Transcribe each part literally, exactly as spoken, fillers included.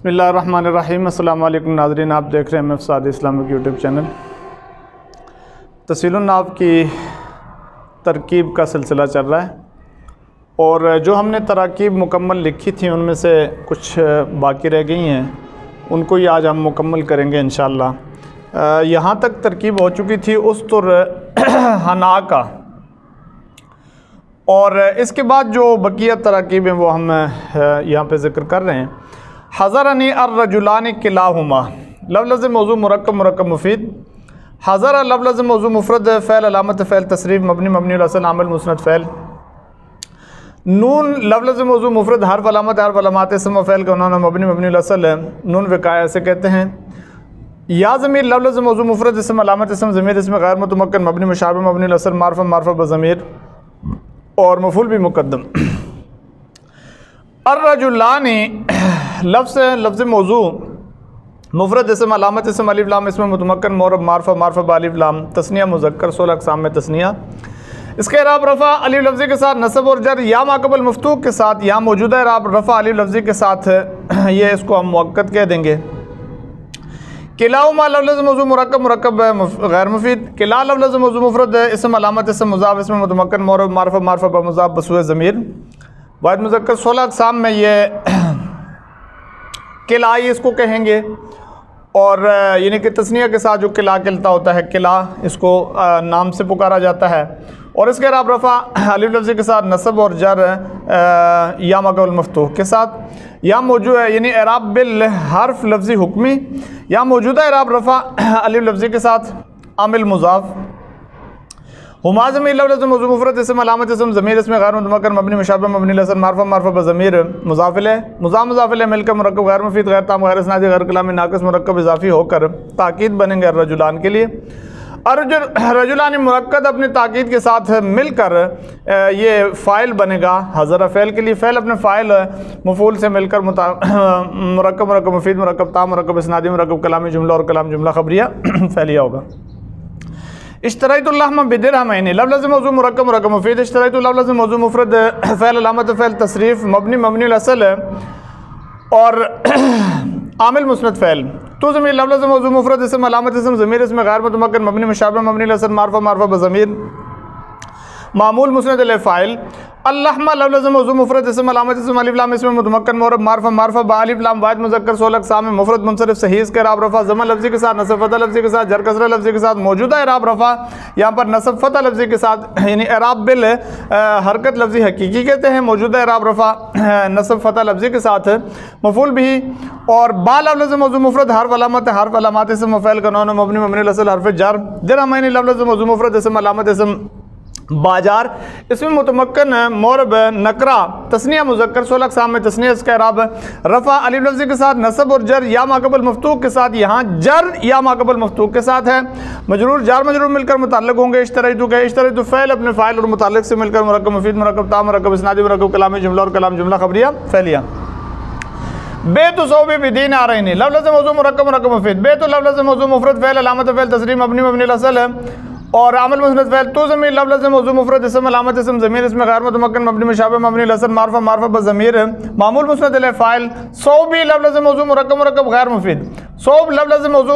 بسم اللہ الرحمن الرحیم۔ السلام علیکم ناظرین، آپ دیکھ رہے ہیں M Saadi Islamic YouTube channel. تسہیل الناو کی ترکیب کا سلسلہ چل رہا ہے، اور جو ہم نے تراکیب مکمل لکھی تھیں ان میں سے کچھ باقی رہ گئی ہیں، ان کو ہی آج ہم مکمل کریں گے انشاءاللہ۔ یہاں تک ترکیب ہو چکی تھی استر حنا کا، اور اس کے بعد جو بقیہ تراکیب ہیں وہ ہم یہاں پہ ذکر کر رہے ہیں۔ حضرنی الرجلان کلاہما، لفظ موضوع مرکب مرکب مفید۔ حضر لفظ موضوع مفرد، فعل علامت فعل تصریف مبنی مبنی الاصل عامل مسند فعل۔ نون لفظ موضوع مفرد، حرف علامت حرف علامات اسم و فعل کا عنوان مبنی مبنی الاصل ہے، نون وقایہ سے کہتے ہیں۔ یا ضمیر لفظ موضوع مفرد، اسم علامت اسم ضمیر اسم غیر متمکن مبنی مشابہ مبنی الاصل معرفہ معرفہ بضمیر اور مفعول بھی مقدم۔ الرجلان لفظ لفظ موضوع مفرد، اسم علامت اسم الف لام اسم متمکن معرب معرفہ معرفہ بالف لام تثنیہ مذکر، سولہ اقسام میں تثنیہ۔ اس کے اعراب رفع الف لفظی کے ساتھ نصب اور جر، یا ما قبل مفتوح کے ساتھ، یا موجودہ اعراب رفع الف لفظی کے ساتھ یہ اس کو ہم مؤکد کہہ دیں گے۔ کلاہما لفظ موضوع مرکب مرکب غیر مفید۔ کلا لفظ موضوع مفرد، اسم علامت اسم مضاف اسم متمکن معرب معرفہ معرفہ بمضاف بسوء ضمیر واحد مذکر، سولہ اقسام میں یہ کلا اس کو کہیں گے، اور یعنی کہ تثنیہ کے ساتھ جو کلا کلتا ہوتا ہے، کلا اس کو نام سے پکارا جاتا ہے۔ اور اس کے اعراب رفع الف لفظی کے ساتھ نصب اور جر یا ما قبل مفتوح کے ساتھ، یا موجود ہے یعنی اعراب بالحرف لفظی حکمی، یا موجودہ اعراب رفع الف لفظی کے ساتھ عامل مضاف۔ ہما ضمیر لفظ موضوع مفرد، اسم علامت اسم ضمیر اسم غیر متمکن مبنی مشابہ مبنی الاصل معرفہ معرفہ بضمیر مضاف الیہ، مضاف مضاف الیہ مل کر مرکب غیر مفید غیر تام غیر اسنادی غیر کلامی ناقص مرکب اضافی ہو کر تاکید بنیں گے الرجلان کے لیے۔ رجلان مرکب اپنی تاکید کے ساتھ مل کر یہ فاعل بنے گا حضر فعل کے لیے۔ فعل اپنے فاعل مفعول سے مل کر مرکب مرکب مفید مرکب تام مرکب اسنادی مرکب کلامی جملہ اور کلام جملہ خبریہ فعلیہ ہوگا۔ اشتریت اللحم بدرہمین لفظ موضوع مرکب مرکب مفید۔ اشتریت لفظ موضوع مفرد، فعل علامت فعل تصریف مبنی مبنی الاصل ہے اور عامل مسند فعل۔ تو ضمیر لفظ موضوع مفرد، اسم علامت اسم ضمیر اسم غیر متمکن مبنی مشابہ مبنی الاصل معرفہ معرفہ بضمیر معمول مسند الیہ فاعل۔ اللحم لفظ موضوع مفرد، اسم علامت اسم الف لام اسم متمکن معرب معرفہ معرفہ بالف لام واحد مذکر، سولہ اقسام میں مفرد منصرف صحیح، اس کے اعراب رفع ضمہ لفظی کے ساتھ نصب فتح لفظی کے ساتھ جر کسرہ لفظی کے ساتھ، موجودہ اعراب رفع یہاں پر نصب فتح لفظی کے ساتھ یعنی اعراب بال حرکت لفظی حقیقی کہتے ہیں، موجودہ اعراب رفع نصب فتح لفظی کے ساتھ مفعول بھی، اور با لفظ موضوع مفرد، حرف علامت حرف علامات اسم فعل کا نون مبنی مبنی الاصل حرف جر۔ درہمین لفظ موضوع مفرد، اسم علامت اسم باجار اس میں متمکن معرب نکرہ تثنیہ مذکر، سولہ اقسام میں تثنیہ، اس کا اعراب رفع الف لفظی کے ساتھ نصب اور جر یا ما قبل مفتوح کے ساتھ، یہاں جر یا ما قبل مفتوح کے ساتھ ہے، مجرور جار مجرور مل کر متعلق ہوں گے۔ اشتریتو کہ اشتریتو فعل اپنے فاعل اور متعلق سے مل کر مرکب مفید مرکب تام مرکب اسنادی مرکب کلامی جملہ اور کلام جملہ خبریہ فعلیہ۔ بیت صوبی بدین آرین لفظ موضوع مرکب مرکب مفید۔ بیت لفظ موضوع مفرد، فعل علامت فعل تصریف مبنی مبنی الاصل ہے اور عامل مسند فعل۔ تو ضمیر لفظ موضوع مفرد، اسم علامت اسم ضمیر اسم غیر متمکن مبنی مشابہ مبنی الاصل معرفہ معرفہ بضمیر معمول مسند الیہ فاعل۔ صوبی لفظ موضوع مرکب مرکب غیر مفید۔ صوب لفظ موضوع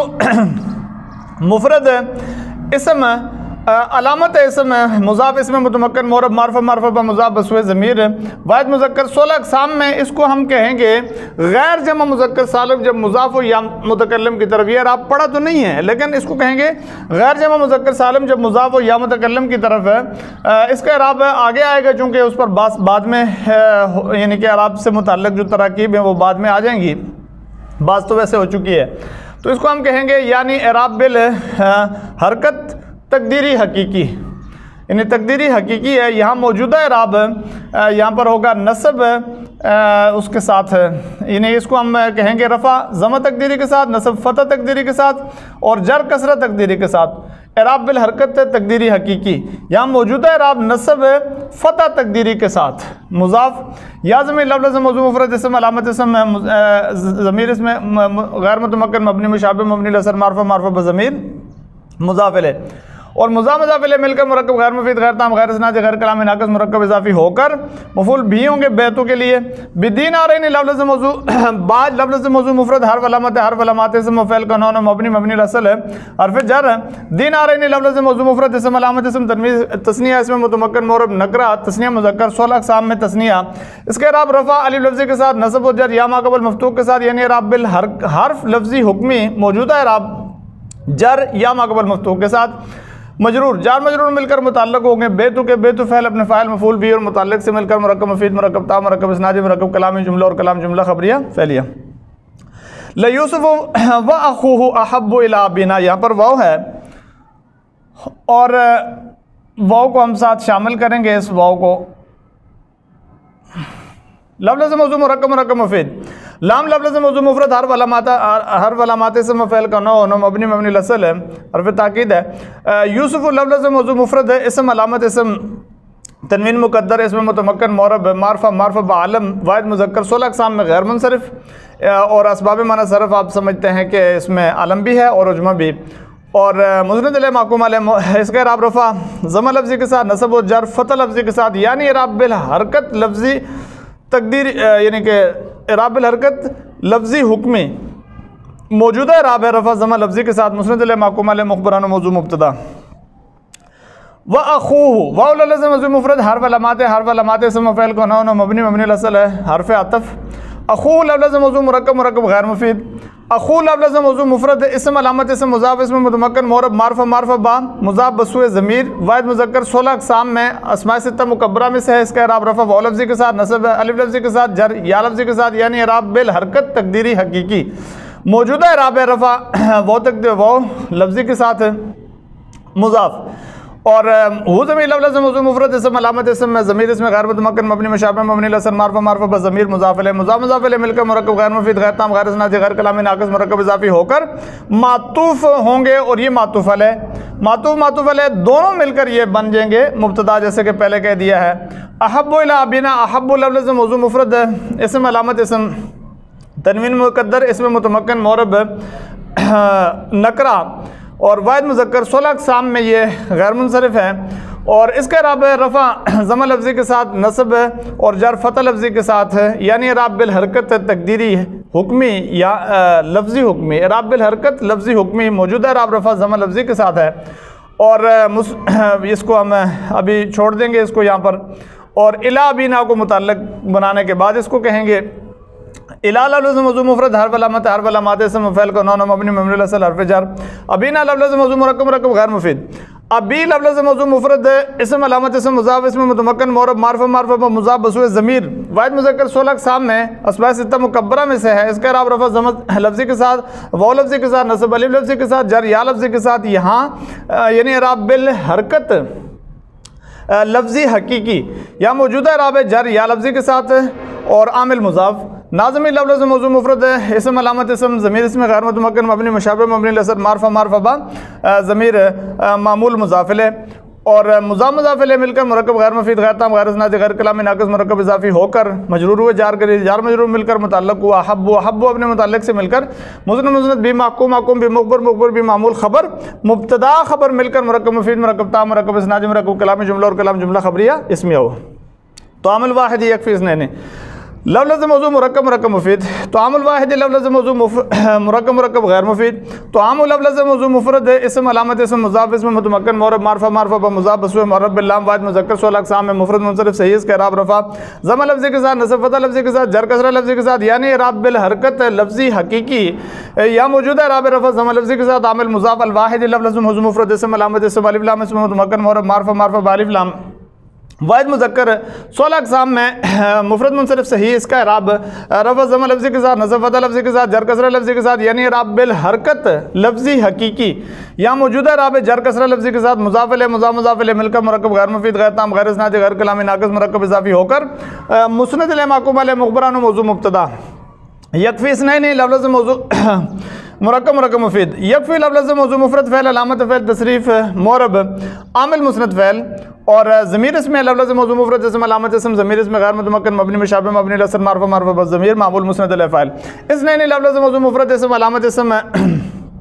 مفرد، اسم علامت اسم مضاف اسم متمکن معرب معرفہ معرفہ بمضاف بسوء ضمیر واحد مذکر، سولہ اقسام میں اس کو ہم کہیں گے غیر جمع مذکر سالم جب مضاف ہو یا متکلم کی طرف۔ یہ آپ پڑھا تو نہیں ہے لیکن اس کو کہیں گے غیر جمع مذکر سالم جب مضاف ہو یا متکلم کی طرف ہے۔ اس کا اعراب آگے آئے گا چونکہ اس پر باس بعد میں یعنی کہ اعراب سے متعلق جو تراکیب ہیں وہ بعد میں آ جائیں گی، بعض تو ویسے ہو چکی ہے، تو اس کو ہم کہیں گے یعنی اعراب بال حرکت تقدیری حقیقی، یعنی تقدیری حقیقی ہے۔ یہاں موجودہ اعراب یہاں پر ہوگا نصب اس کے ساتھ، یعنی اس کو ہم کہیں گے رفع ضمہ تقدیری کے ساتھ، نصب فتح تقدیری کے ساتھ اور جر کسرہ تقدیری کے ساتھ، اعراب بالحرکت تقدیری حقیقی۔ یہاں موجودہ اعراب نصب فتح تقدیری کے ساتھ مضاف، یا ضمیر لفظ موضوع مفرد، اسم علامت اسم ضمیر اسم غیر متمکن مبنی مشابہ مبنی الاصل معرفہ معرفہ بضمیر مضاف الیہ۔ اور مضاف مضاف الیہ مل کر مرکب غیر مفید غیر تام غیر اسناد غیر کلامی ناقص مرکب اضافی ہو کر مفعول بھی ہوں گے بیتو کے لیے. بدینارین لفظ موضوع بعد لفظ موضوع مفرد حرف علامت حرف علامات اسم و فعل کا نون مبنی مبنی الاصل ہے حرف جر. دینارین لفظ موضوع مفرد اسم علامت اسم تنوین تثنیہ اسم متمکن معرب نکرہ تثنیہ مذکر سولہ اقسام میں تثنیہ. اس کے اعراب رفع الف لفظی کے ساتھ نصب و جر یا ما قبل مفتوح کے ساتھ یعنی اعراب بالحرف لفظی حکمی موجودہ اعراب جر یا ما قبل مفتوح کے ساتھ. مجرور جار مجرور مل کر متعلق ہوں گے بیتو کے بیتو فعل اپنے فاعل مفعول بھی اور متعلق سے مل کر مرکب مفید مرکب تا مرکب اسنادی مرکب کلامی جملہ اور کلام جملہ خبریہ فعلیہ. لیوسف و اخوہ احب الی ابینا یہاں پر واو ہے اور واو کو ہم ساتھ شامل کریں گے. اس واو کو لفظ موضوع مرکب مرکب مفید لام لفظ موضوع مفرد حرف علامات حرف علامات اسم فعل کا نو نو مبنی مبنی الاصل ہے حرف تاکید ہے. یوسف لفظ موضوع مفرد ہے اسم علامت اسم تنوین مقدر اسم متمکن معرب معرفہ معرفہ بعلم واحد مذکر سولہ اقسام میں غیر منصرف اور اسباب معنی صرف آپ سمجھتے ہیں کہ اس میں علم بھی ہے اور عجمہ بھی. اور مسند علیہ معقوم علیہ اس کا اعراب رفع ضمہ لفظی کے ساتھ نصب و جر فتح لفظی کے ساتھ یعنی اعراب بالحرکت لفظی تقدیر یعنی کہ اعراب بالحرکت لفظی حکمی موجودہ اعراب ہے رفع ضمہ لفظی کے ساتھ مسند علیہ معقوم علیہ مخبران و موضوع مبتدا. وَأَخُوهُ واو لفظ موضوع مفرد حرف علامات حرف علامات اسم فعل کو نون مبنی مبنی الاصل ہے حرف عطف. اخوہ لفظ موضوع مرکب مرکب غیر مفید. اخوہ لفظ موضوع مفرد اسم علامت اسم مضاف اسم متمکن معرب معرفہ معرفہ با مضاف بسوء ضمیر واحد مذکر سولہ اقسام میں اسماء ستہ مکبرہ میں سے ہے. اس کا اعراب رفع واو لفظی کے ساتھ نصب الف لفظی کے ساتھ جر یا لفظی کے ساتھ یعنی اعراب بالحرکت تقدیری حقیقی موجودہ اعراب ہے رفع واو تقدیر واو لفظی کے ساتھ مضاف. اور وہ ضمیر لفظ موضوع مفرد اسم علامت اسم ضمیر اس میں غیر متمکن مبنی مشابہ مبنی الاصل معرفہ معرفہ بضمیر مضاف الیہ مضاف مضاف الیہ مل کر مرکب غیر مفید غیر تام غیر اسنادی غیر کلامی ناقص مرکب اضافی ہو کر معطوف ہوں گے. اور یہ معطوف علیہ معطوف معطوف علیہ دونوں مل کر یہ بن جائیں گے مبتدا جیسے کہ پہلے کہہ دیا ہے. احب الی ابینا احب لفظ موضوع مفرد اسم علامت اسم تنوین مقدر اسم متمکن معرب نکرہ اور واحد مذکر سولہ اقسام میں یہ غیر منصرف ہے. اور اس کا اعراب رفع ضمہ لفظی کے ساتھ نصب اور جر فتح لفظی کے ساتھ ہے یعنی اعراب بالحرکت تقدیری حکمی یا لفظی حکمی اعراب بالحرکت لفظی حکمی موجودہ اعراب رفع ضمہ لفظی کے ساتھ ہے. اور اس کو ہم ابھی چھوڑ دیں گے اس کو یہاں پر. اور الی ابینا کو متعلق بنانے کے بعد اس کو کہیں گے الی لفظ موضوع مفرد حرف علامت حرف علامات اسم فعل کو نون مبنی مبنی الاصل حرف جر. ابینا لفظ موضوع مرکب مرکب غیر مفید. ابی لفظ موضوع مفرد اسم علامت اسم مضاف اسم متمکن معرب معرفہ معرفہ مضاف بسوء ضمیر واحد مذکر سولہ اقسام میں اسماء ستہ مکبرہ میں سے ہے. اس کا اعراب رفع ضمہ لفظی کے ساتھ واو لفظی کے ساتھ نصب الف لفظی کے ساتھ جر یا لفظی کے ساتھ یہاں یعنی اعراب بالحرکت لفظی حقیقی یا موجودہ اعراب جر یا لفظی کے ساتھ اور عامل مضاف. ناظمی لفظ موضوع مفرد ہے اسم علامت اسم ضمیر اس میں غیر متمکن مبنی مشابہ مبنی الاصل معرفہ معرفہ با ضمیر معمول مضاف الیہ. اور مضاف مضاف الیہ مل کر مرکب غیر مفید غیر تام غیر اسنادی غیر کلامی ناقص مرکب اضافی ہو کر مجرور ہوئے جار کر جار مجرور مل کر متعلق ہوا احب احب اپنے متعلق سے مل کر مسند مسند بھی محکوم محکوم بھی مخبر مخبر بھی معمول خبر مبتدا خبر مل کر مرکب مفید مرکب تام مرکب اسنادی مرکب کلامی جملہ اور کلام جملہ خبریہ اسمیہ ہو. تو عامل واحد یکفی اثنین لفظ موضوع مرکب مرکب مفید. تو عام الواحد لفظ موضوع مرکب مرکب غیر مفید. تو عام لفظ موضوع مفرد اسم علامت اسم مضاف اسم متمکن معرب معرفہ معرفہ بمضاف بسوء معرب باللام واحد مذکر سولہ اقسام میں مفرد منصرف صحیح اس کا اعراب رفع ضمہ لفظی کے ساتھ نصب فتح لفظی کے ساتھ جر کسرہ لفظی کے ساتھ یعنی اعراب بالحرکت لفظی حقیقی یا موجودہ اعراب رفع ضمہ لفظی کے ساتھ عامل مضاف الواحد لفظ موضوع مفرد اسم علامت اسم الف لام اسم متمکن معرب معرفہ معرفہ بالف لام واحد مذکر سولہ اقسام میں مفرد منصرف صحیح اس کا اعراب رفع ضمہ لفظی کے ساتھ نصب فتح لفظی کے ساتھ جر کسرہ لفظی کے ساتھ یعنی اعراب بالحرکت لفظی حقیقی یا موجودہ اعراب جر کسرہ لفظی کے ساتھ مضاف الیہ مضاف مضاف الیہ مل کر مرکب غیر مفید غیر تام غیر اسنادی غیر کلامی ناقص مرکب اضافی ہو کر مسند الیہ معقوم علیہ مخبران و موضوع مبتدا. یکفی اثنین لفظ موضوع مرکب مرکب مفید. یکفی لفظ موضوع مفرد فعل علامت فعل تصریف معرب عامل مسند فعل. اور ضمیر اس میں لفظ موضوع مفرد اسم علامت اسم ضمیر اس میں غیر متمکن مبنی مشابہ مبنی الاصل معرفہ معرفہ بضمیر معمول مسند الیہ فاعل. اثنین لفظ موضوع مفرد اسم علامت اسم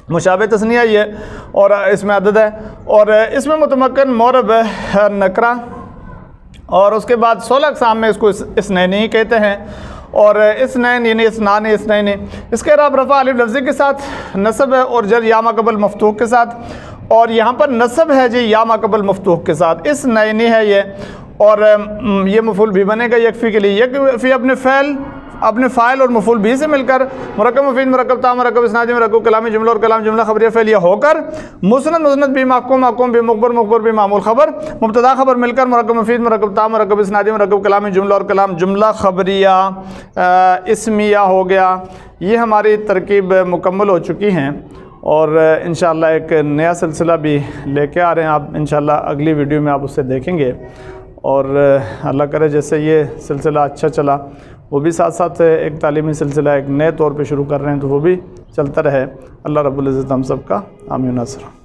مشابہ تثنیہ یہ اور اس میں عدد ہے، اور اس میں متمکن معرب نکرہ، اور اس کے بعد سولہ اقسام میں اس کو اثنین ہی کہتے ہیں، اور اثنین یعنی اثنان اثنین۔ اس کے علاوہ رفع الف لفظی کے ساتھ، نصب ہے اور جر یا ما قبل مفتوح کے ساتھ، اور یہاں پر نصب ہے جی یا ما قبل مفتوح کے ساتھ، اثنین ہے یہ، اور یہ مفعول بھی بنے گا یکفی کے لیے، یکفی اپنے فعل اپنے فاعل اور مفعول بھی سے مل کر مرکب مفید مرکب تا مرکب اسنادی مرکب کلامی جملہ اور کلام جملہ خبریہ فعلیہ ہو کر مسند مسند بھی محکوم محکوم بھی مخبر مخبر بھی معمول خبر مبتدا خبر مل کر مرکب مفید مرکب تا مرکب اسنادی مرکب کلامی جملہ اور کلام جملہ خبریہ اسمیہ ہو گیا۔ یہ ہماری ترکیب مکمل ہو چکی ہیں، اور انشاءاللہ ایک نیا سلسلہ بھی لے کے آ رہے ہیں، آپ انشاءاللہ اگلی ویڈیو میں آپ اسے دیکھیں گے، اور اللہ کرے جیسے یہ سلسلہ اچھا چلا وہ بھی ساتھ ساتھ ایک تعلیمی سلسلہ ایک نئے طور پہ شروع کر رہے ہیں تو وہ بھی چلتا رہے۔ اللہ رب العزت ہم سب کا آمین و ناصر۔